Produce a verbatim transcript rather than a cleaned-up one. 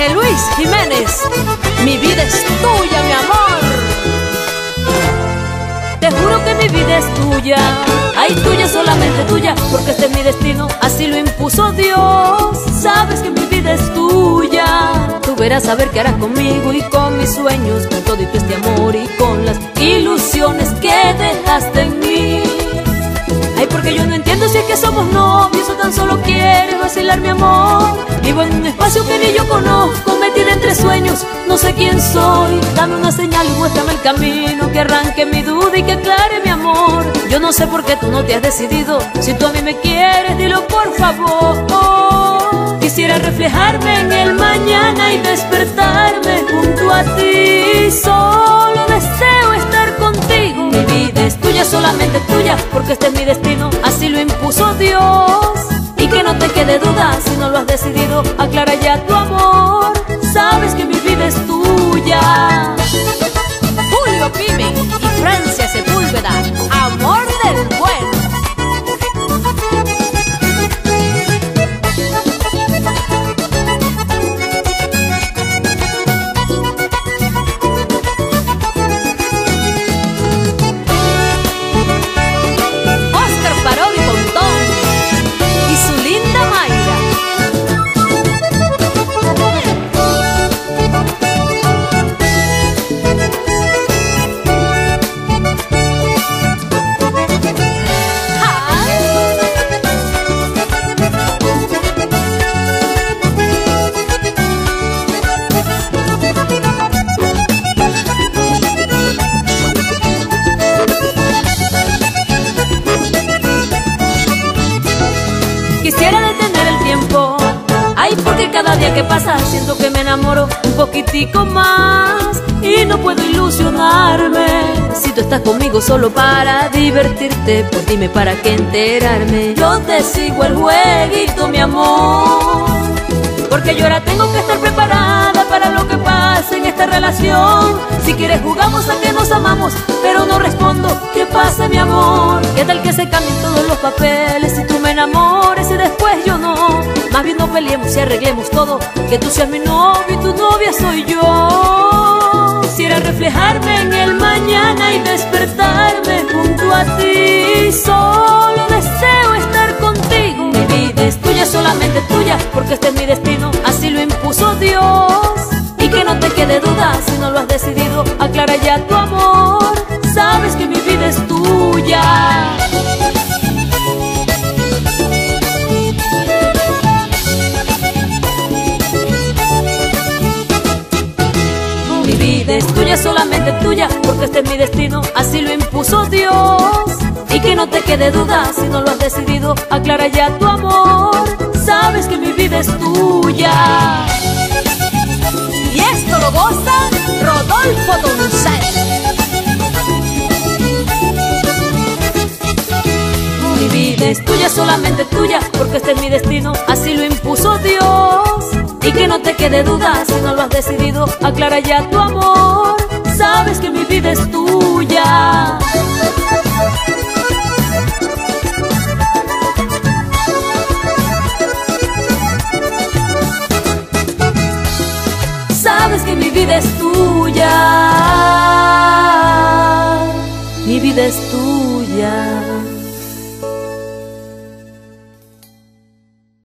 Jorge Luis Jiménez, mi vida es tuya, mi amor. Te juro que mi vida es tuya, ay, tuya, solamente tuya, porque este es mi destino, así lo impuso Dios. Sabes que mi vida es tuya, tú verás a ver qué harás conmigo y con mis sueños, con todo este amor y con las ilusiones que dejaste en mí. Ay, porque yo no entiendo si es que somos novios o tan solo quieres vacilar, mi amor. Vivo en un espacio que ni yo conozco, metida entre sueños, no sé quién soy. Dame una señal y muéstrame el camino, que arranque mi duda y que aclare mi amor. Yo no sé por qué tú no te has decidido, si tú a mí me quieres, dilo por favor. Quisiera reflejarme en el mañana y despertarme junto a ti. Solo deseo estar contigo. Mi vida es tuya, solamente tuya, porque este es mi destino, así lo impuso Dios. Y que no te quede duda, si no lo has decidido, aclara ya tu amor. Sabes que mi vida es tuya. Julio Pime y Francia Sepúlveda, amor del bueno. Quisiera detener el tiempo, ay, porque cada día que pasa siento que me enamoro un poquitico más y no puedo ilusionarme. Si tú estás conmigo solo para divertirte, pues dime para qué enterarme. Yo te sigo el jueguito, mi amor, porque yo ahora tengo que estar preparada para lo que pase en esta relación. Si quieres jugamos a que nos amamos, pero no respondo. ¿Qué pasa, mi amor? ¿Qué tal que se cambien todos los papeles y tú me enamores y después yo no? Más bien no peleemos y arreglemos todo, que tú seas mi novio y tu novia soy yo. Quisiera reflejarme en el mañana y despertarme junto a ti. Solo deseo estar contigo. Mi vida es tuya, solamente tuya, porque este es mi destino, así lo impuso Dios. Y que no te quede duda, si no lo has decidido, aclara ya tu amor. Sabes que mi vida es tuya. Mi vida es tuya, solamente tuya, porque este es mi destino, así lo impuso Dios. Y que no te quede duda, si no lo has decidido, aclara ya tu amor. Sabes que mi vida es tuya. Y esto lo goza Rodolfo Doncel. Mi vida es tuya, solamente tuya, porque este es mi destino, así lo impuso Dios. Y que no te quede duda, si no lo has decidido, aclara ya tu amor. Sabes que mi vida es tuya.